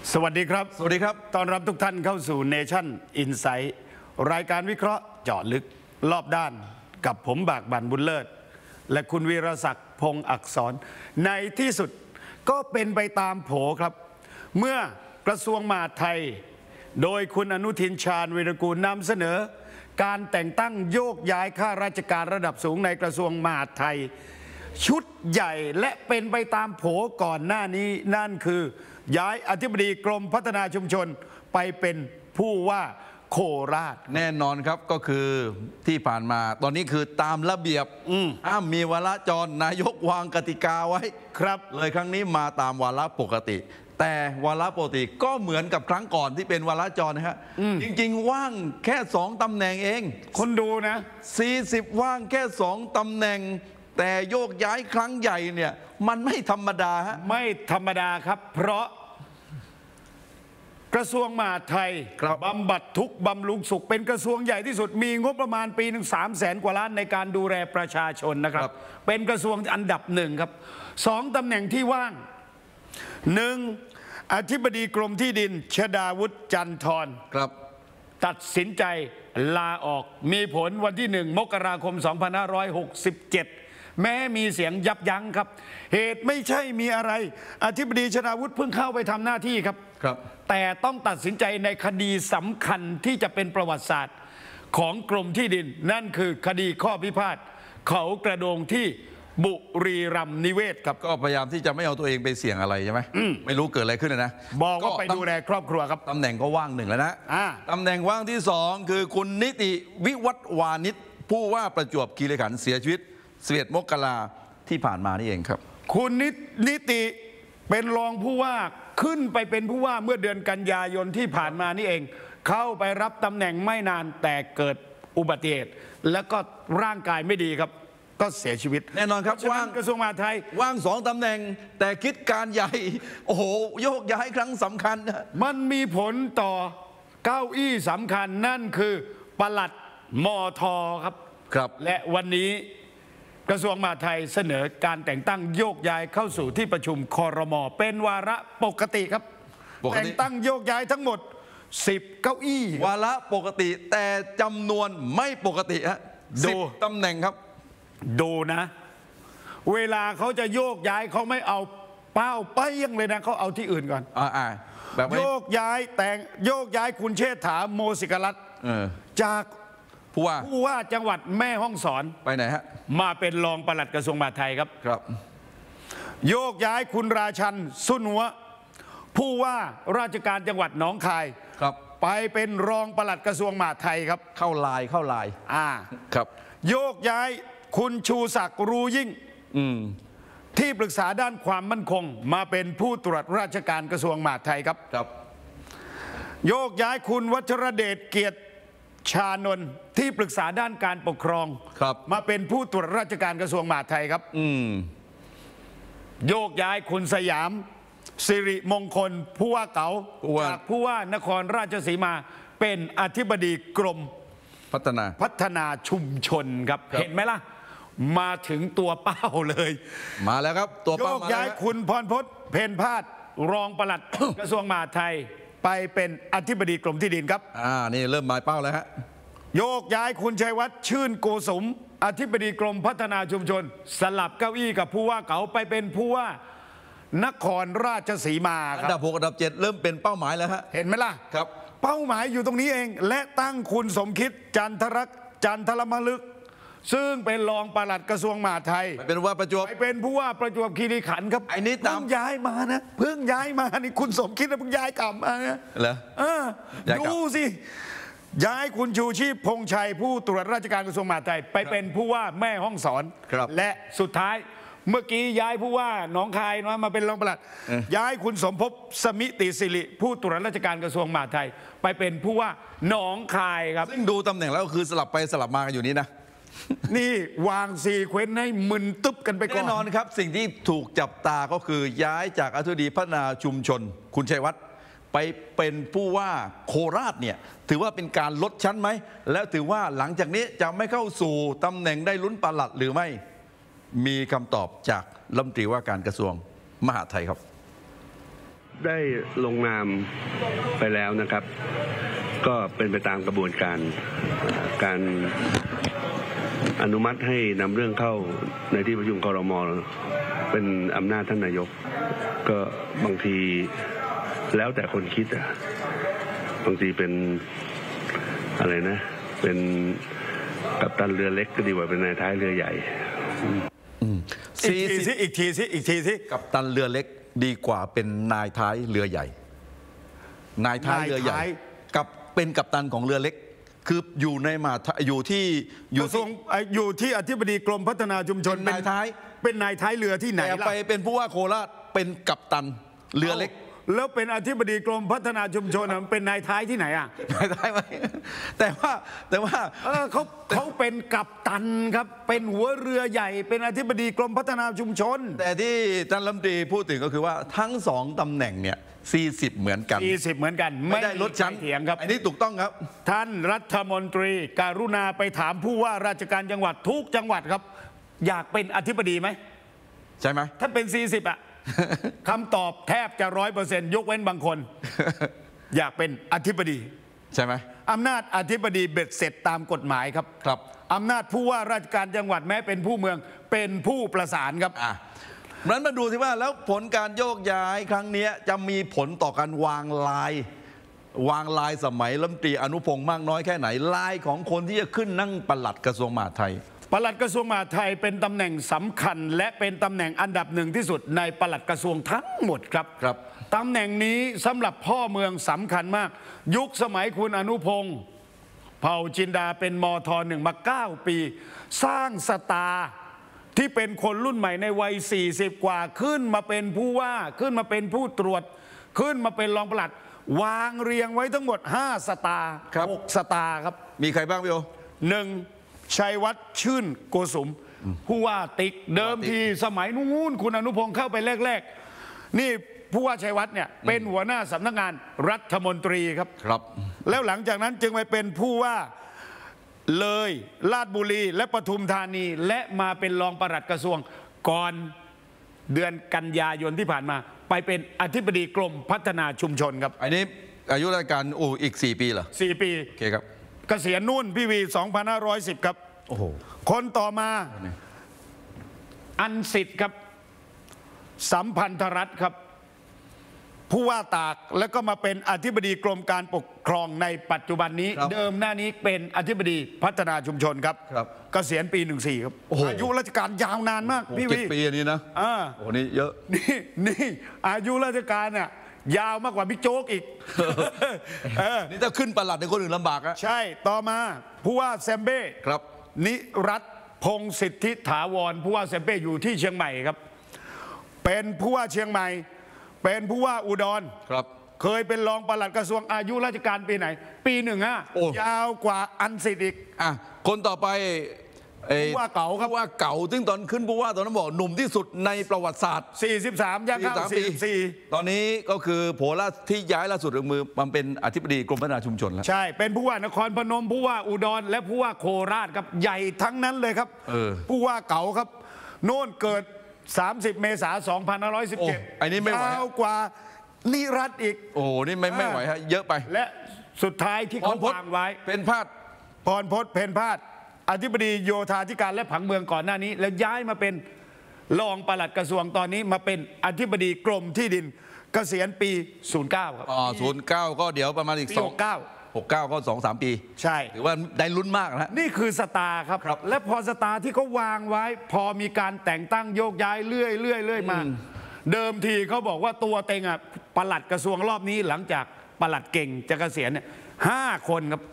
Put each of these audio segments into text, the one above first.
สวัสดีครับสวัสดีครับต้อนรับทุกท่านเข้าสู่ Nation Insight รายการวิเคราะห์เจาะลึกรอบด้านกับผมบากบั่นบุญเลิศและคุณวีรศักดิ์พงษ์อักษรในที่สุดก็เป็นไปตามโผครับเมื่อกระทรวงมหาดไทยโดยคุณอนุทินชาญวีรกูลนำเสนอการแต่งตั้งโยกย้ายข้าราชการระดับสูงในกระทรวงมหาดไทยชุดใหญ่และเป็นไปตามโผก่อนหน้านี้นั่นคือย้ายอธิบดีกรมพัฒนาชุมชนไปเป็นผู้ว่าโคราชแน่นอนครับก็คือที่ผ่านมาตอนนี้คือตามระเบียบห้ามมีวาระจรนายกวางกติกาไว้ครับเลยครั้งนี้มาตามวาระปกติแต่วาระปกติก็เหมือนกับครั้งก่อนที่เป็นวาระจรนะฮะจริงๆว่างแค่2 ตำแหน่งเองคนดูนะ 40ว่างแค่2 ตำแหน่งแต่โยกย้ายครั้งใหญ่เนี่ยมันไม่ธรรมดาฮะไม่ธรรมดาครับเพราะกระทรวงมหาดไทยบำบัดทุกข์บำรุงสุขเป็นกระทรวงใหญ่ที่สุดมีงบประมาณปีหนึ่ง300,000 กว่าล้านในการดูแลประชาชนนะครับเป็นกระทรวงอันดับ1ครับ2 ตำแหน่งที่ว่าง1อธิบดีกรมที่ดินชดาวุฒิจันทร์ครับตัดสินใจลาออกมีผลวันที่1 มกราคม 2567แม้มีเสียงยับยั้งครับเหตุไม่ใช่มีอะไรอธิบดีชดาวุฒิเพิ่งเข้าไปทำหน้าที่ครับแต่ต้องตัดสินใจในคดีสำคัญที่จะเป็นประวัติศาสตร์ของกรมที่ดินนั่นคือคดีข้อพิพาทเขากระโดงที่บุรีรัมย์นิเวศครับก็พยายามที่จะไม่เอาตัวเองไปเสี่ยงอะไรใช่ไหมไม่รู้เกิดอะไรขึ้นนะบอกว่าไปดูแลครอบครัวครับตำแหน่งก็ว่าง1แล้วนะตำแหน่งว่างที่2คือคุณนิติวิวัฒน์วานิชผู้ว่าประจวบคีรีขันธ์เสียชีวิต11 มกราที่ผ่านมานี่เองครับคุณนิติเป็นรองผู้ว่าขึ้นไปเป็นผู้ว่าเมื่อเดือนกันยายนที่ผ่านมานี่เองเข้าไปรับตำแหน่งไม่นานแต่เกิดอุบัติเหตุแล้วก็ร่างกายไม่ดีครับก็เสียชีวิตแน่นอนครับว่างกระทรวงมหาดไทยว่าง2 ตำแหน่งแต่คิดการใหญ่โอ้โหโยกย้ายครั้งสำคัญมันมีผลต่อเก้าอี้สำคัญนั่นคือปลัดมท.ครับและวันนี้กระทรวงมหาดไทยเสนอการแต่งตั้งโยกย้ายเข้าสู่ที่ประชุมครม.เป็นวาระปกติครับแต่งตั้งโยกย้ายทั้งหมด10 เก้าอี้วาระปกติแต่จำนวนไม่ปกติฮะ10 ตำแหน่งครับดูนะเวลาเขาจะโยกย้ายเขาไม่เอาเป้าไปยังเลยนะเขาเอาที่อื่นก่อนแบบโยกย้ายแต่งโยกย้ายคุณเชษฐาโมสิกรัตน์จากผู้ว่าจังหวัดแม่ฮ่องสอนไปไหนฮะมาเป็นรองปลัดกระทรวงมหาดไทยครับโยกย้ายคุณราชันสุนหัวผู้ว่าราชการจังหวัดหนองคายไปเป็นรองปลัดกระทรวงมหาดไทยครับเข้าลายครับโยกย้ายคุณชูศักดิ์รูยิ่งที่ปรึกษาด้านความมั่นคงมาเป็นผู้ตรวจราชการกระทรวงมหาดไทยครับโยกย้ายคุณวัชรเดชเกียรติชานนท์ที่ปรึกษาด้านการปกครองมาเป็นผู้ตรวจราชการกระทรวงมหาดไทยครับโยกย้ายคุณสยามสิริมงคลผู้ว่าเก๋าจากผู้ว่านครราชสีมาเป็นอธิบดีกรมพัฒนาชุมชนครับเห็นไหมล่ะมาถึงตัวเป้าเลยมาแล้วครับตัวเป้าโยกย้ายคุณพรพจน์เพ็ญพาสรองปลัด กระทรวงมหาดไทยไปเป็นอธิบดีกรมที่ดินครับนี่เริ่มหมายเป้าแล้วฮะโยกย้ายคุณชัยวัฒน์ชื่นโกสมอธิบดีกรมพัฒนาชุมชนสลับเก้าอี้กับผู้ว่าเก๋าไปเป็นผู้ว่านครราชสีมาครับอันดับ6อันดับ7เริ่มเป็นเป้าหมายแล้วฮะเห็นไหมล่ะครับเป้าหมายอยู่ตรงนี้เองและตั้งคุณสมคิดจันทรมฤกษ์ซึ่งเป็นรองปลัดกระทรวงมหาดไทยเป็นว่าประจวบเป็นผู้ว่าประจวบคีรีขันธ์ครับไอ้นี่เพิ่งย้ายมานะเพิ่งย้ายมานี่คุณสมคิดนะเพิ่งย้ายกลับมานะเหรอดูสิย้ายคุณชูชีพพงษ์ชัยผู้ตรวจราชการกระทรวงมหาดไทยไปเป็นผู้ว่าแม่ฮ่องสอนและสุดท้ายเมื่อกี้ย้ายผู้ว่าหนองคายมาเป็นรองปลัดย้ายคุณสมภพสมิติสิริผู้ตรวจราชการกระทรวงมหาดไทยไปเป็นผู้ว่าหนองคายครับซึ่งดูตำแหน่งแล้วก็คือสลับไปสลับมากันอยู่นี้นะนี่วางซีเควนต์ให้มึนตึ๊บกันไปก่อนแน่นอนครับสิ่งที่ถูกจับตาก็คือย้ายจากอธิบดีพัฒนาชุมชนคุณชัยวัฒน์ไปเป็นผู้ว่าโคราชเนี่ยถือว่าเป็นการลดชั้นไหมแล้วถือว่าหลังจากนี้จะไม่เข้าสู่ตำแหน่งได้ลุ้นปลัดหรือไม่มีคำตอบจากรัฐมนตรีว่าการกระทรวงมหาดไทยครับได้ลงนามไปแล้วนะครับ ก็เป็นไปตามกระบวนการอนุมัติให้นำเรื่องเข้าในที่ประชุมครม.เป็นอำนาจท่านนายกก็บางทีแล้วแต่คนคิดบางทีเป็นอะไรนะ เป็นกัปตันเรือเล็กก็ดีกว่าเป็นนายท้ายเรือใหญ่อีกทีสิกัปตันเรือเล็กดีกว่าเป็นนายท้ายเรือใหญ่นายท้ายเรือใหญ่กับเป็นกัปตันของเรือเล็กคืออยู่ในอยู่ที่อยู่ที่อธิบดีกรมพัฒนาชุมชนเป็นนายท้ายเรือที่ไหนล่ะไปเป็นผู้ว่าโคราชเป็นกัปตันเรือเล็กแล้วเป็นอธิบดีกรมพัฒนาชุมชนเป็นนายท้ายที่ไหนอ่ะนายท้ายไหมแต่ว่าเขาเป็นกัปตันครับเป็นหัวเรือใหญ่เป็นอธิบดีกรมพัฒนาชุมชนแต่ที่ท่านรัฐมนตรีพูดถึงก็คือว่าทั้งสองตำแหน่งเนี่ย40เหมือนกัน 40เหมือนกันไม่ได้ลดชั้นเถียงครับอันนี้ถูกต้องครับท่านรัฐมนตรีกรุณาไปถามผู้ว่าราชการจังหวัดทุกจังหวัดครับอยากเป็นอธิบดีไหมใช่ไหมถ้าเป็น40อ่ะคำตอบแทบจะ100%ยกเว้นบางคนอยากเป็นอธิบดีใช่ไหมอำนาจอธิบดีเบ็ดเสร็จตามกฎหมายครับครับอำนาจผู้ว่าราชการจังหวัดแม้เป็นผู้เมืองเป็นผู้ประสานครับนั้นมาดูสิว่าแล้วผลการโยกย้ายครั้งนี้จะมีผลต่อการวางลายสมัยรัฐมนตรีอนุพงศ์มากน้อยแค่ไหนลายของคนที่จะขึ้นนั่งปลัดกระทรวงมหาดไทยปลัดกระทรวงมหาดไทยเป็นตำแหน่งสำคัญและเป็นตำแหน่งอันดับหนึ่งที่สุดในปลัดกระทรวงทั้งหมดครับตำแหน่งนี้สำหรับพ่อเมืองสำคัญมากยุคสมัยคุณอนุพงศ์เผ่าจินดาเป็นมท.1มา9 ปีสร้างสตาร์ที่เป็นคนรุ่นใหม่ในวัย40กว่าขึ้นมาเป็นผู้ว่าขึ้นมาเป็นผู้ตรวจขึ้นมาเป็นรองปลัดวางเรียงไว้ทั้งหมด5สตาร์6สตาร์ครับมีใครบ้างพี่โอ 1ชัยวัฒน์ชื่นโกสุมผู้ว่าติ๊กเดิมทีสมัยนู้นคุณอนุพงศ์เข้าไปแรกๆนี่ผู้ว่าชัยวัฒน์เนี่ยเป็นหัวหน้าสำนักงานรัฐมนตรีครับแล้วหลังจากนั้นจึงไปเป็นผู้ว่าเลยราชบุรีและปทุมธานีและมาเป็นรองปลัดกระทรวงก่อนเดือนกันยายนที่ผ่านมาไปเป็นอธิบดีกรมพัฒนาชุมชนครับอันนี้อายุราชการอีก4 ปีเหรอ 4 ปีโอเคครับเกษียณนู่นพี่วี2510ครับโอ้โหคนต่อมาอันสิทธิ์ครับสัมพันธรัฐครับผู้ว่าตากแล้วก็มาเป็นอธิบดีกรมการปกครองในปัจจุบันนี้เดิมหน้านี้เป็นอธิบดีพัฒนาชุมชนครับเกษียณปี14ครับอายุราชการยาวนานมากพี่วี 7 ปีนี้นะโอ้นี่เยอะนี่อายุราชการเนี่ยยาวมากกว่าบิ๊กโจ๊กอีกนี่ถ้าขึ้นปลัดในคนอื่นลำบากอะใช่ต่อมาผู้ว่าแซมเบ้ครับนิรัตน์พงศ์สิทธิถาวรผู้ว่าแซมเบ้อยู่ที่เชียงใหม่ครับเป็นผู้ว่าเชียงใหม่เป็นผู้ว่าอุดรครับเคยเป็นรองปลัดกระทรวงอายุราชการปีไหนปี15ยาวกว่าอันสิทธิ์อีกคนต่อไปผู้ว่าเก่าครับผู้ว่าเก่าซึ่งตอนขึ้นผู้ว่าตอนนั้นบอกหนุ่มที่สุดในประวัติศาสตร์ 43ย่างเข้า44 ตอนนี้ก็คือโผล่ที่ย้ายล่าสุดมือมันเป็นอธิบดีกรมพัฒนาชุมชนแล้วใช่เป็นผู้ว่านครพนมผู้ว่าอุดรและผู้ว่าโคราชครับใหญ่ทั้งนั้นเลยครับผู้ว่าเก่าครับโน่นเกิด30 เมษายน 2517 อันนี้ไม่ไหวยาวกว่านิรัตน์อีกโอ้นี่ไม่ไหวฮะเยอะไปและสุดท้ายที่เขาวางไว้เป็นพาดพรพจน์เพนพาดอธิบดีโยธาธิการและผังเมืองก่อนหน้านี้แล้วย้ายมาเป็นรองปลัดกระทรวงตอนนี้มาเป็นอธิบดีกรมที่ดินเกษียณปี09ครับ 09ก็เดี๋ยวประมาณอีก69ก็ 2-3 ปีใช่ถือว่าได้ลุ้นมากนะนี่คือสตาร์ครับและพอสตาร์ที่เขาวางไว้พอมีการแต่งตั้งโยกย้ายเรื่อยมาเดิมทีเขาบอกว่าตัวเต็งอ่ะปลัดกระทรวงรอบนี้หลังจากปลัดเก่งจะเกษียณเนี่ย5 คนครับ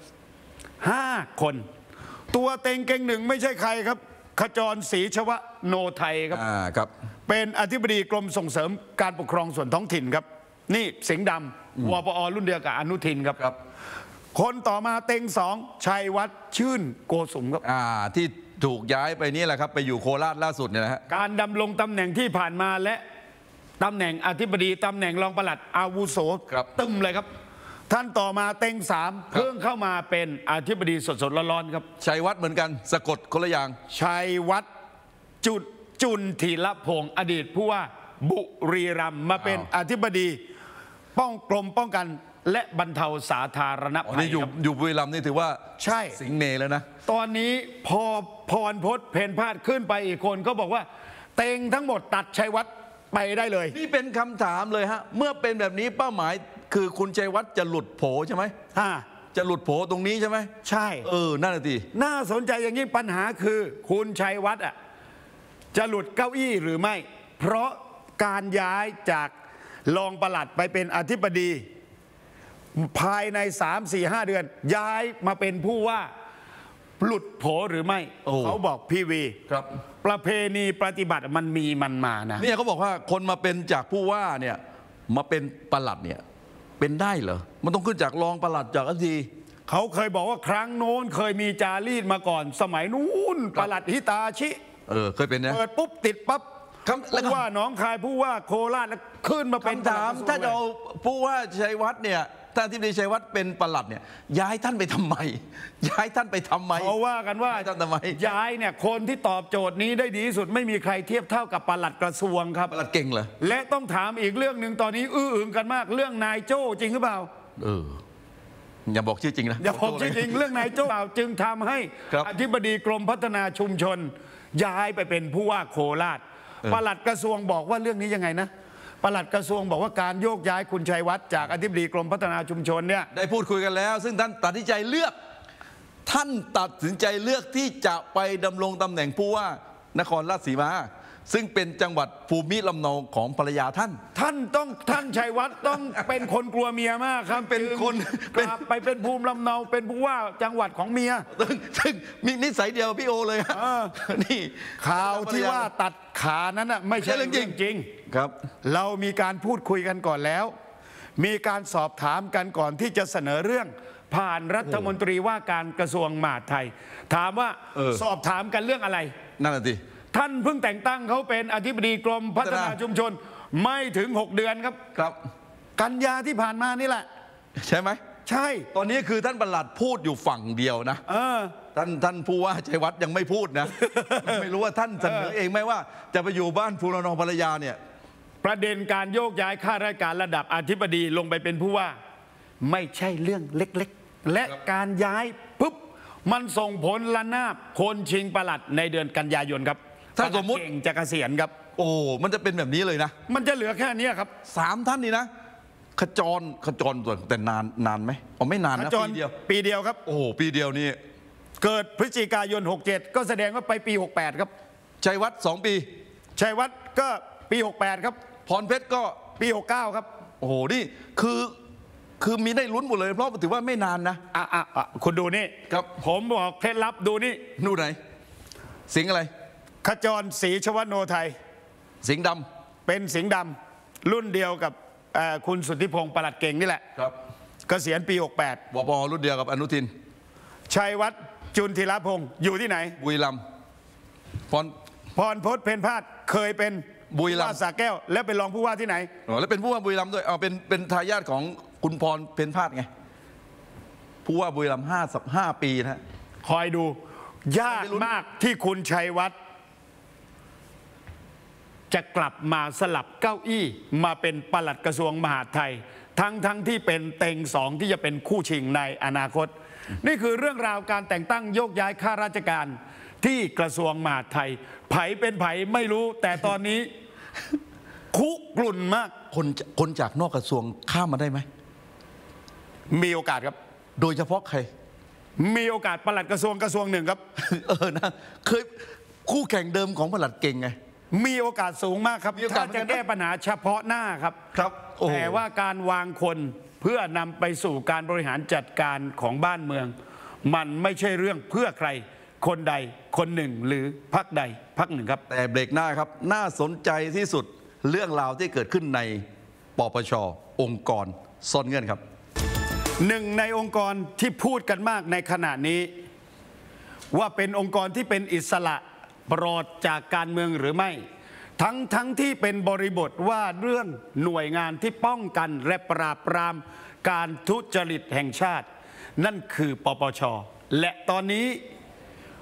5 คนตัวเต็งเก่งหนึ่งไม่ใช่ใครครับขจรศรีชวโนไทยครับเป็นอธิบดีกรมส่งเสริมการปกครองส่วนท้องถิ่นครับนี่สิงห์ดำวปอรุ่นเดียวกับอนุทินครับคนต่อมาเต็ง2ชัยวัฒน์ชื่นโกสุมครับที่ถูกย้ายไปนี่แหละครับไปอยู่โคราชล่าสุดเนี่ยนะฮะการดำรงตำแหน่งที่ผ่านมาและตำแหน่งอธิบดีตำแหน่งรองปลัดอาวุโสตึมเลยครับท่านต่อมาเต็ง3เพิ่งเข้ามาเป็นอธิบดีสดๆร้อนๆครับชัยวัฒน์เหมือนกันสะกดคนละอย่างชัยวัฒน์จุนทีละพงศ์อดีตผู้ว่าบุรีรัมย์มาเป็นอธิบดีกรมป้องกันและบรรเทาสาธารณอ๋อภัยนี่อยู่ครับอยู่บุรีรัมย์นี่ถือว่าใช่สิงห์เนแล้วนะตอนนี้พอพรพจน์เพนพาดขึ้นไปอีกคนก็บอกว่าเต็งทั้งหมดตัดชัยวัฒน์ไปได้เลยนี่เป็นคำถามเลยฮะเมื่อเป็นแบบนี้เป้าหมายคือคุณชัยวัฒน์จะหลุดโผใช่ไหม จะหลุดโผตรงนี้ใช่ไหมใช่นั่นแหละทีน่าสนใจอย่างนี้ปัญหาคือคุณชัยวัฒน์จะหลุดเก้าอี้หรือไม่ เพราะการย้ายจากรองปลัดไปเป็นอธิบดี ภายใน 3-4-5 เดือน ย้ายมาเป็นผู้ว่าหลุดโผหรือไม่ เขาบอกพี่วีครับประเพณีปฏิบัติมันมีมันมานะเนี่ยเขาบอกว่าคนมาเป็นจากผู้ว่าเนี่ยมาเป็นปลัดเนี่ยเป็นได้เหรอมันต้องขึ้นจากรองปลัดจากอธิบดีเขาเคยบอกว่าครั้งโน้นเคยมีจารีตมาก่อน สมัยนู้นปลัดฮิตาชิเคยเป็นนะเปิดปุ๊บติดปั๊บแล้วผู้ว่าหนองคายผู้ว่าโคราชแล้วขึ้นมาเป็นคำถามปลัดกระทรวงถ้าจะเอาผู้ว่าชัยวัฒน์เนี่ยท่านที่ดีชัยวัฒน์เป็นปลัดเนี่ยย้ายท่านไปทำไม ย้ายท่านไปทำไมเขาว่ากันว่าย้ายท่านทำไมย้ายเนี่ยคนที่ตอบโจทย์นี้ได้ดีที่สุดไม่มีใครเทียบเท่ากับปลัดกระทรวงครับปลัดเก่งเหรอและต้องถามอีกเรื่องหนึ่งตอนนี้อื้ออึงกันมากเรื่องนายโจ้จริงหรือเปล่าอย่าบอกชื่อจริงนะอย่าบอกจริงๆเรื่องนายโจ้จึงทำให้ครับอธิบดีกรมพัฒนาชุมชน ย้ายไปเป็นผู้ว่าโคราชปลัดกระทรวงบอกว่าเรื่องนี้ยังไงนะปลัดกระทรวงบอกว่าการโยกย้ายคุณชัยวัฒน์จากอธิบดีกรมพัฒนาชุมชนเนี่ยได้พูดคุยกันแล้ว ซึ่งท่านตัดสินใจเลือก ท่านตัดสินใจเลือกที่จะไปดำรงตำแหน่งผู้ว่านครราชสีมาซึ่งเป็นจังหวัดภูมิลำเนาของภรรยาท่านท่านชัยวัฒน์ต้องเป็นคนกลัวเมียมากครับเป็นคนกลับไปเป็นภูมิลำเนาเป็นผู้ว่าจังหวัดของเมียซึ่งมีนิสัยเดียวกับพี่โอเลยฮะนี่ข่าวที่ว่าตัดขานั้นน่ะไม่ใช่เรื่องจริงครับเรามีการพูดคุยกันก่อนแล้ว มีการสอบถามกันก่อนที่จะเสนอเรื่อง ผ่านรัฐมนตรีว่าการกระทรวงมหาดไทย ถามว่าสอบถามกันเรื่องอะไรนั่นแหละสิท่านเพิ่งแต่งตั้งเขาเป็นอธิบดีกรมพัฒนาชุมชนไม่ถึง 6 เดือนครับครับกันยาที่ผ่านมานี่แหละใช่ไหมใช่ตอนนี้คือท่านประหลัดพูดอยู่ฝั่งเดียวนะท่านผู้ว่าชัยวัฒน์ยังไม่พูดนะ ไม่รู้ว่าท่านเสนอเองไหมว่า จะไปอยู่บ้านภูมิลำเนาภรรยาเนี่ยประเด็นการโยกย้ายข้าราชการระดับอธิบดีลงไปเป็นผู้ว่า ไม่ใช่เรื่องเล็กๆ และการย้ายปุ๊บมันส่งผลระนาบคนชิงปลัดในเดือนกันยายนครับถ้าสมมุติเก่งจะเกษียณครับมันจะเป็นแบบนี้เลยนะมันจะเหลือแค่นี้ครับ 3 ท่านนี่นะขจรแต่นานไหมไม่นานนะจนปีเดียวปีเดียวครับปีเดียวนี่เกิดพฤศจิกายน 67 ก็แสดงว่าไปปี 68 ครับชัยวัฒน์2 ปีชัยวัฒน์ก็ปี 68 ครับพรเพชรก็ปี 69 ครับนี่คือมีได้ลุ้นหมดเลยเพราะถือว่าไม่นานนะคุณดูนี่ครับผมบอกเคล็ดลับดูนี่นู่นไหน สิงห์อะไรขจรศรีชวโนไทยสิงห์ดเป็นสิงห์ดำรุ่นเดียวกับคุณสุทธิพงศ์ปลัดเก่งนี่แหละำครับเกษียณปีวปรุ่นเดียวกับอนุทิน 68 ชัยวัฒน์จุนธีรพงศ์อยู่ที่ไหนบุรีรัมย์พรพรพจน์เพนพาดเคยเป็นบุรีรัมย์ผู้ว่าสระแก้ว และเป็นรองผู้ว่าที่ไหนแล้วเป็นผู้ว่าบุรีรัมย์ด้วยเป็นทายาทของคุณพรเพ็ญพาสไงผู้ว่าบุรีรัมย์5 ปีนะคอยดู ยากมากที่คุณชัยวัฒน์จะกลับมาสลับเก้าอี้มาเป็นปลัดกระทรวงมหาดไทย ทั้งที่เป็นเต็งสองที่จะเป็นคู่ชิงในอนาคต นี่คือเรื่องราวการแต่งตั้งโยกย้ายข้าราชการที่กระทรวงมหาดไทยไผเป็นไผไม่รู้ แต่ตอนนี้ คุกรุ่นมากคนจากนอกกระทรวงข้ามมาได้ไหมมีโอกาสครับโดยเฉพาะใครมีโอกาสปลัดกระทรวงหนึ่งครับนะเคยคู่แข่งเดิมของปลัดเก่งไงมีโอกาสสูงมากครับมีโอกาสถ้าจะแก้ปัญหาเฉพาะหน้าครับครับโอ้โหแต่ว่าการวางคนเพื่อนำไปสู่การบริหารจัดการของบ้านเมือง มันไม่ใช่เรื่องเพื่อใครคนใดคนหนึ่งหรือพรรคใดพรรคหนึ่งครับแต่เบรกหน้าครับ น่าสนใจที่สุดเรื่องราวที่เกิดขึ้นในปปชองค์กรซ่อนเงื่อนครับหนึ่งในองค์กรที่พูดกันมากในขณะนี้ ว่าเป็นองค์กรที่เป็นอิสระปลอดจากการเมืองหรือไม่ ทั้งที่เป็นบริบทว่าเรื่องหน่วยงานที่ป้องกันและปราบปรามการทุจริตแห่งชาติ นั่นคือปปชและตอนนี้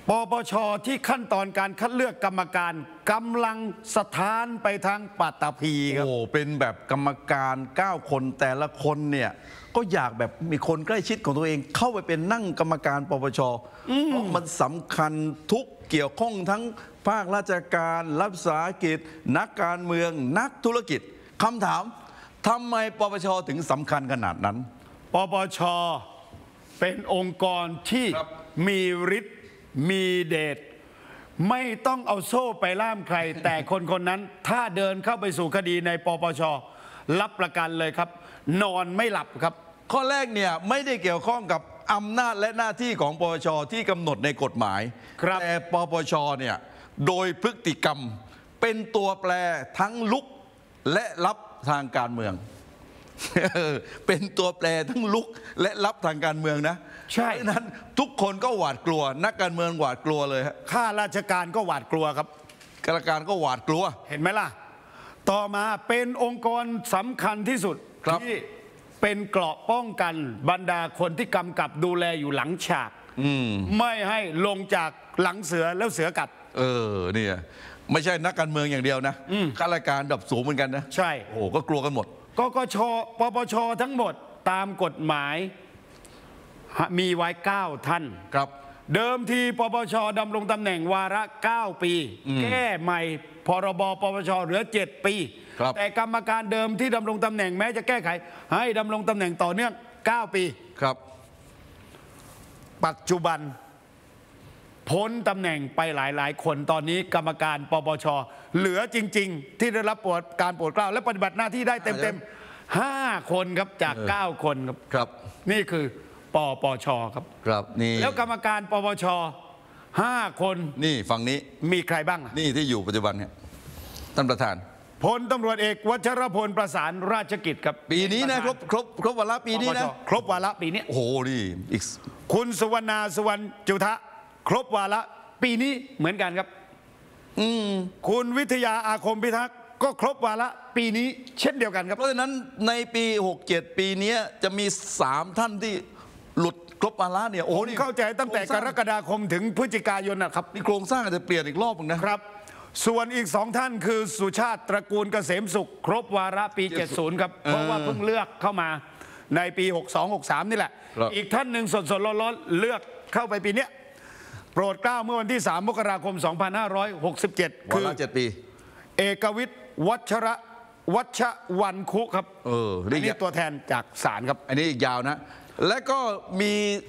ปปชที่ขั้นตอนการคัดเลือกกรรมการกำลังสถานไปทางปัตตภีครับโอ้เป็นแบบกรรมการ9 คนแต่ละคนเนี่ยก็อยากแบบมีคนใกล้ชิดของตัวเองเข้าไปเป็นนั่งกรรมการปปชเพราะมันสำคัญทุกเกี่ยวข้องทั้งภาคราชการรัฐวิสาหกิจนักการเมืองนักธุรกิจคำถามทำไมปปชถึงสำคัญขนาดนั้นปปชเป็นองค์กรที่ครับมีฤทธิ์มีเดชไม่ต้องเอาโซ่ไปล่ามใคร แต่คนคนนั้นถ้าเดินเข้าไปสู่คดีในปปชรับประกันเลยครับ นอนไม่หลับครับข้อแรกเนี่ยไม่ได้เกี่ยวข้องกับอำนาจและหน้าที่ของปปชที่กำหนดในกฎหมายครับแต่ปปชเนี่ยโดยพฤติกรรมเป็นตัวแปรทั้งลุกและรับทางการเมือง เป็นตัวแปรทั้งลุกและรับทางการเมืองนะใช่เพราะฉะนั้นทุกคนก็หวาดกลัวนักการเมืองหวาดกลัวเลยฮะข้าราชการก็หวาดกลัวครับกรรมการก็หวาดกลัวเห็นไหมล่ะ ต่อมาเป็นองค์กรสำคัญที่สุดครับที่เป็นเกราะป้องกันบรรดาคนที่กำกับดูแลอยู่หลังฉากไม่ให้ลงจากหลังเสือแล้วเสือกัดเนี่ยไม่ใช่นักการเมืองอย่างเดียวนะข้าราชการระดับสูงเหมือนกันนะใช่โอ้โหก็กลัวกันหมดกกชปปชทั้งหมดตามกฎหมายมีไว้ 9 ท่านครับเดิมทีปปชดำรงตำแหน่งวาระ 9 ปี แก้ใหม่พรบปปชเหลือ 7 ปีครับแต่กรรมการเดิมที่ดำรงตำแหน่งแม้จะแก้ไข ให้ดำรงตำแหน่งต่อเนื่อง 9 ปีครับปัจจุบันพ้นตำแหน่งไปหลายคนตอนนี้กรรมการปปชเหลือจริง ๆ ที่ได้รับการโปรดเกล้าและปฏิบัติหน้าที่ได้เต็มๆ5 คนครับจาก 9 คนครับครับนี่คือปปชครับครับนี่แล้วกรรมการปปช5 คนนี่ฝั่งนี้มีใครบ้างอะนี่ที่อยู่ปัจจุบันเนี่ยท่านประธานพลตำรวจเอกวัชรพลประสานราชกิจครับปีนี้นะครบวาระปีนี้นะปปชครบวาระปีนี้โอ้โหนี่อีกคุณสุวรรณาสุวรรณจุทะครบวาระปีนี้เหมือนกันครับคุณวิทยาอาคมพิทักษ์ก็ครบวาระปีนี้เช่นเดียวกันครับเพราะฉะนั้นในปี 67 ปีนี้จะมี3 ท่านที่หลุดครบวาระเนี่ยโอ้ผโหมนี่เข้าใจตั้งแต่กรกฎาคมถึงพฤศจิกายนนะครับนี่โครงสร้างอาจจะเปลี่ยนอีกรอบนึงนะครับส่วนอีก2 ท่านคือสุชาติตระกูลเกษมสุข ครบวาระปี 70 ครับ เพราะว่าเพิ่งเลือกเข้ามาในปี 62-63 นี่แหละครับอีกท่านหนึ่งสดๆร้อนๆเลือกเข้าไปปีเนี้ยโปรดเกล้าเมื่อวันที่ 3 มกราคม 2567 วาคือระ7 ปีเอกวิทย์วัชวันคุครับเรียกนี่ตัวแทนจากศาลครับอันนี้อีกยาวนะ และก็มี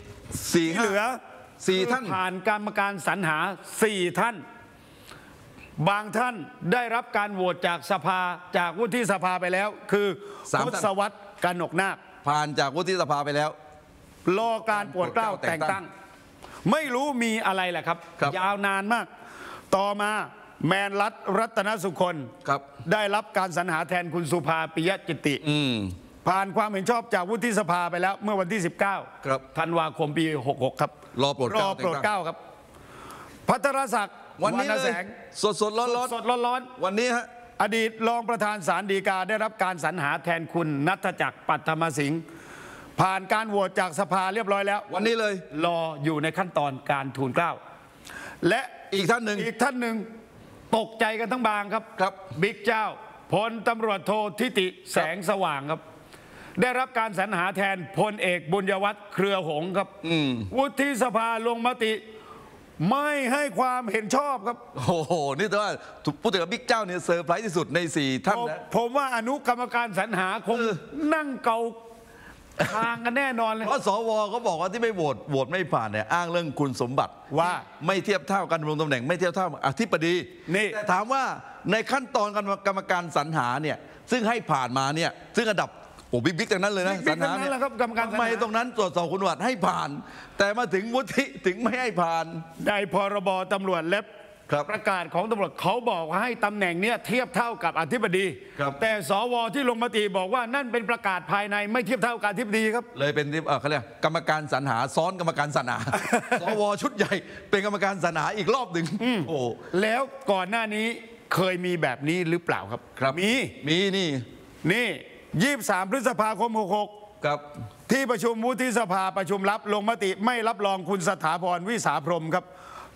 4 ที่เหลือ 4 ท่านผ่านกรรมการสรรหา 4 ท่าน บางท่านได้รับการโหวตจากสภาจากวุฒิสภาไปแล้ว คือ 3 ทศวรรษกนกนาคผ่านจากวุฒิสภาไปแล้วรอการโปรดเกล้าแต่งตั้ง ไม่รู้มีอะไรแหละครับครับยาวนานมาก ต่อมาแมนรัตนสุคนครับได้รับการสรรหาแทนคุณสุภาปิยจิตติ ผ่านความเห็นชอบจากวุฒิสภาไปแล้วเมื่อวันที่ครับ 19 ธันวาคมปี 66 ครับรอโปรดเกล้าโปรดเกล้าครับ พัทรศักดิ์วันนี้รเลแสยงสดร้อนสดร้อนๆวันนี้ฮะๆอดีตรองประธานศาลฎีกาได้รับการสรรหาแทนคุณณัฐจักรปัทมสิงห์ผ่านการโหวตจากสภาเรียบร้อยแล้ววันนี้เลยรออยู่ในขั้นตอนการทูลเกล้า และอีกท่านหนึ่งอีกท่านหนึ่งตกใจกันทั้งบางครับครับบิ๊กเจ้าพลตำรวจโททิติแสงสว่างครับ ได้รับการสรรหาแทนพลเอกบุญยวัฒน์เครือหงส์ครับวุฒิสภาลงมติ ไม่ให้ความเห็นชอบครับโอ้โห นี่แต่ว่าพูดถึงบิ๊กเจ้าเนี่ยเซอร์ไพรส์ที่สุดใน 4 ท่านนะผมว่าอนุกรรมการสรรหาคงนั่งเกาคางกันแน่นอนเลยเพราะสวเขาบอกว่าที่ไม่โหวตไม่ผ่านเนี่ยอ้างเรื่องคุณสมบัติว่าไม่เทียบเท่ากันดำรงตำแหน่งไม่เทียบเท่าอธิบดีนี่แต่ถามว่าในขั้นตอนกรรมการสรรหาเนี่ยซึ่งให้ผ่านมาเนี่ยซึ่งระดับโอ้บิ๊กๆทั้งนั้นเลยนะบิ๊สรกรๆทั้หางนั้เนี่ยนแหละครับกรรมการสรรหาทำไมตรงนั้นตรวจสอบคุณสมบัติให้ผ่าน แต่มาถึงวุฒิถึงไม่ให้ผ่านในพรบตำรวจและครับประกาศของตำรวจเขาบอกว่าให้ตำแหน่งเนี้ยเทียบเท่ากับอธิบดีครับแต่สวที่ลงมติบอกว่านั่นเป็นประกาศภายในไม่เทียบเท่ากับอธิบดีครับเลยเป็นที่เขาเรียกกรรมการสรรหาซ้อนกรรมการสรรหา สวชุดใหญ่เป็นกรรมการสรรหาอีกรอบหนึ่งโอ้แล้วก่อนหน้านี้เคยมีแบบนี้หรือเปล่าครับครับมีนี่ 23 พฤษภาคม 66 ครับที่ประชุมวุฒิสภาประชุมลับลงมติไม่รับรองคุณสถาพรวิสาพรหมครับ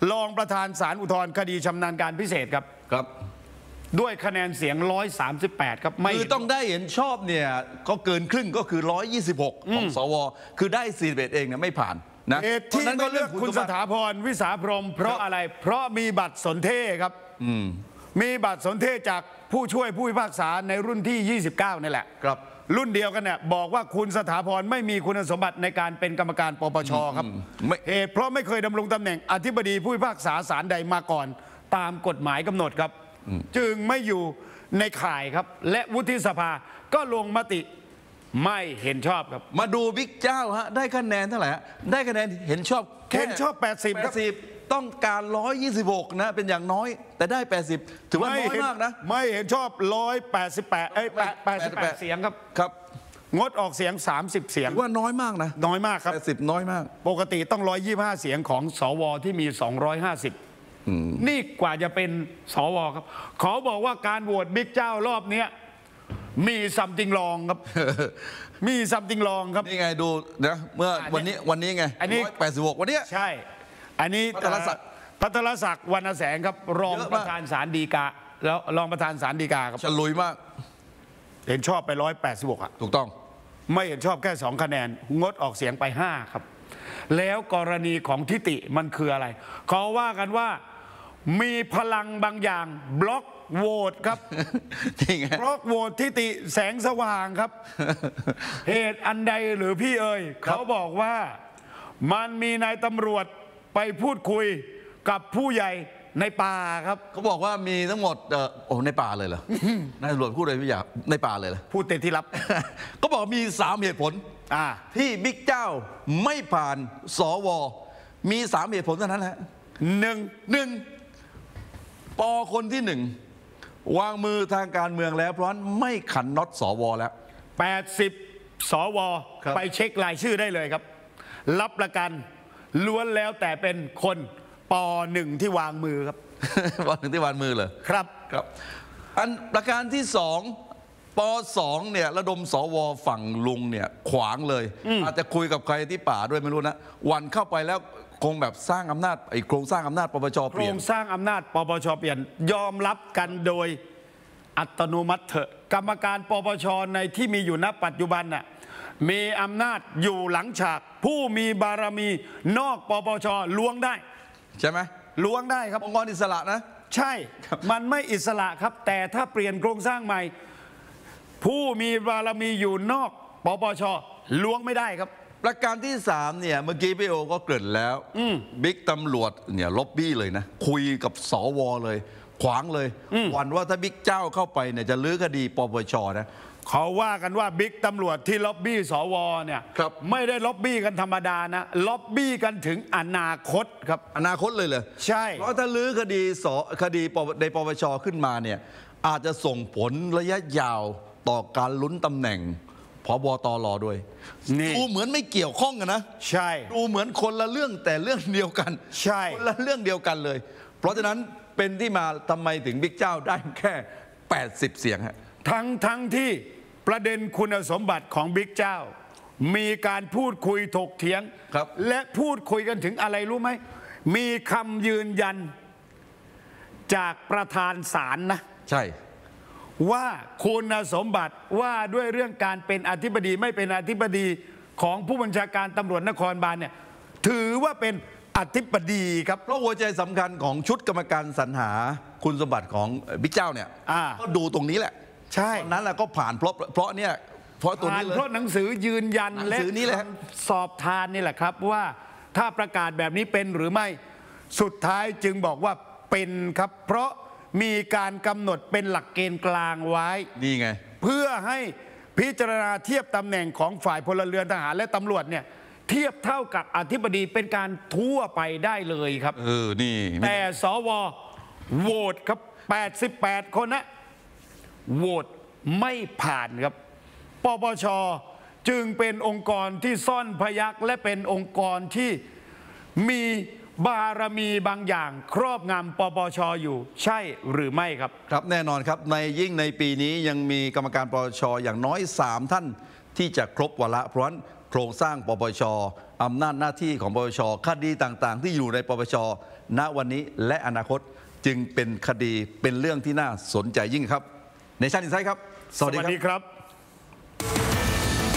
รองประธานศาลอุทธรณ์คดีชำนาญการพิเศษครับครับด้วยคะแนนเสียง 138 ครับไม่คือต้องได้เห็นชอบเนี่ยก็เกินครึ่งก็คือ 126 ของสวคือได้41เองเนี่ยไม่ผ่านนะเหตุที่ไม่เลือกคุณสถาพรวิสาพรหมเพราะอะไรเพราะมีบัตรสนเทครับมีบัตรสนเทจากผู้ช่วยผู้พิพากษาในรุ่นที่ 29นี่แหละครับรุ่นเดียวกันเนี่ยบอกว่าคุณสถาพรไม่มีคุณสมบัติในการเป็นกรรมการปปชครับไม่เหตุเพราะไม่เคยดำรงตำแหน่งอธิบดีผู้พิพากษาศาลใดมาก่อนตามกฎหมายกำหนดครับ จึงไม่อยู่ในข่ายครับ และวุฒิสภาก็ลงมติไม่เห็นชอบครับมาดูบิ๊กเจ้าฮะได้คะแนนเท่าไหร่ฮะได้คะแนนเห็นชอบแค่เห็นชอบ 80 ครับ 80ต้องการ 126 นะเป็นอย่างน้อยแต่ได้ 80 ถือว่าน้อยมากนะไม่เห็นชอบ 88 เสียงครับครับงดออกเสียง 30 เสียงถือว่าน้อยมากนะน้อยมากครับ 80น้อยมากปกติต้อง 125 เสียงของสวที่มี 250นี่กว่าจะเป็นสวครับเขาบอกว่าการโหวตบิ๊กเจ้ารอบเนี้ยมีซัมติงลองครับ มีซัมติงลองครับนี่ไงดูนะเมื่อวันนี้ไงอันนี้ 186วันเนี้ยใช่ อันนี้พัทรศักดิ์พัทรศักดิ์วรรณแสงครับ รองเยอะมากประธานศาลฎีกาแล้วรองประธานศาลฎีกาครับฉลุยมากเห็นชอบไป 186 อ่ะถูกต้องไม่เห็นชอบแค่ 2 คะแนน งดออกเสียงไป 5 ครับ แล้วกรณีของทิติมันคืออะไร เขาว่ากันว่ามีพลังบางอย่างบล็อกโหวตครับนี่ไงบล็อกโหวตทิติแสงสว่างครับ เหตุอันใดหรือพี่เอ่ยเขาบอกว่ามันมีนายตำรวจไปพูดคุยกับผู้ใหญ่ในป่าครับเขาบอกว่ามีทั้งหมดในป่าเลยเหรอ นายตำรวจพูดเลยพี่อยากในป่าเลยเหรอพูดเต็มที่รับก็บอกมี3เหตุผลอ่าที่บิ๊กเจ้าไม่ผ่านสวมี3เหตุผลเท่านั้นแหละหนึ่งปคนที่1วางมือทางการเมืองแล้วเพราะไม่ขันน็อตสวแล้ว 80 สวครับไปเช็ครายชื่อได้เลยครับ รับประกันล้วนแล้วแต่เป็นคนป .1 ที่วางมือครับวันหนึ่งที่วางมือเลยครับครับ อันประการที่2ป .2 เนี่ยระดมสวฝั่งลุงเนี่ยขวางเลยอาจจะคุยกับใครที่ป่าด้วยไม่รู้นะวันเข้าไปแล้วคงแบบสร้างอำนาจไอ้โครงสร้างอำนาจปปชโคเปรลี่ยนงสร้างอำนาจปปชเปลี่ยนยอมรับกันโดยอัตโนมัติเถอะกรรมการปปชในที่มีอยู่ณปัจจุบันน่ะมีอำนาจอยู่หลังฉาก ผู้มีบารมีนอกปปชล้วงได้ใช่ไหมล้วงได้ครับองค์กรอิสระนะใช่ มันไม่อิสระครับ แต่ถ้าเปลี่ยนโครงสร้างใหม่ ผู้มีบารมีอยู่นอกปปชล้วงไม่ได้ครับประการที่3เนี่ยเมื่อกี้พี่โอก็เกริ่นแล้วบิ๊กตำรวจเนี่ยล็อบบี้เลยนะคุยกับสวเลย ขวางเลยหวั่นว่าถ้าบิ๊กเจ้าเข้าไปเนี่ยจะลื้อคดีปปชนะเขาว่ากันว่าบิ๊กตำรวจที่ล็อบบี้สวเนี่ยครับไม่ได้ล็อบบี้กันธรรมดานะล็อบบี้กันถึงอนาคตครับอนาคตเลยเหรอใช่เพราะถ้าลื้อคดีในปปชขึ้นมาเนี่ยอาจจะส่งผลระยะยาวต่อการลุ้นตำแหน่งผบตรด้วยนี่ดูเหมือนไม่เกี่ยวข้องกันนะใช่ดูเหมือนคนละเรื่องแต่เรื่องเดียวกันใช่คนละเรื่องเดียวกันเลย เพราะฉะนั้นเป็นที่มาทำไมถึงบิ๊กเจ้าได้แค่ 80 เสียงฮะทั้งที่ประเด็นคุณสมบัติของบิ๊กเจ้า มีการพูดคุยถกเถียงครับและพูดคุยกันถึงอะไรรู้ไหม มีคำยืนยันจากประธานศาลนะใช่ว่าคุณสมบัติว่าด้วยเรื่องการเป็นอธิบดีไม่เป็นอธิบดีของผู้บัญชาการตำรวจนครบาลเนี่ยถือว่าเป็นอธิบดีครับเพราะหัวใจสำคัญของชุดกรรมการสรรหาคุณสมบัติของบิ๊กเจ้าเนี่ย ก็ดูตรงนี้แหละใช่ตอนนั้นแหละก็ผ่านเพราะตัวผ่านนี้เลยเพราะหนังสือยืนยันหนังสือนี้แหละคำสอบทานนี่แหละครับว่าถ้าประกาศแบบนี้เป็นหรือไม่สุดท้ายจึงบอกว่าเป็นครับ เพราะมีการกำหนดเป็นหลักเกณฑ์กลางไว้นี่ไงเพื่อให้พิจารณาเทียบตำแหน่งของฝ่ายพลเรือนทหารและตำรวจเนี่ยเทียบเท่ากับอธิบดีเป็นการทั่วไปได้เลยครับนี่แต่สวโหวตครับ 88 คนนะโหวตไม่ผ่านครับ ปปชจึงเป็นองค์กรที่ซ่อนพยักและเป็นองค์กรที่มีบารมีบางอย่างครอบงำปปชอยู่ใช่หรือไม่ครับครับแน่นอนครับยิ่งในปีนี้ยังมีกรรมการปปชอย่างน้อย3ท่านที่จะครบวาระเพราะฉะนั้นโครงสร้างปปชอำนาจหน้าที่ของปปชคดีต่างๆ ที่อยู่ในปปชณวันนี้และอนาคตจึงเป็นคดีเป็นเรื่องที่น่าสนใจยิ่งครับในชั้นอินไซต์ครับสวัสดีครับ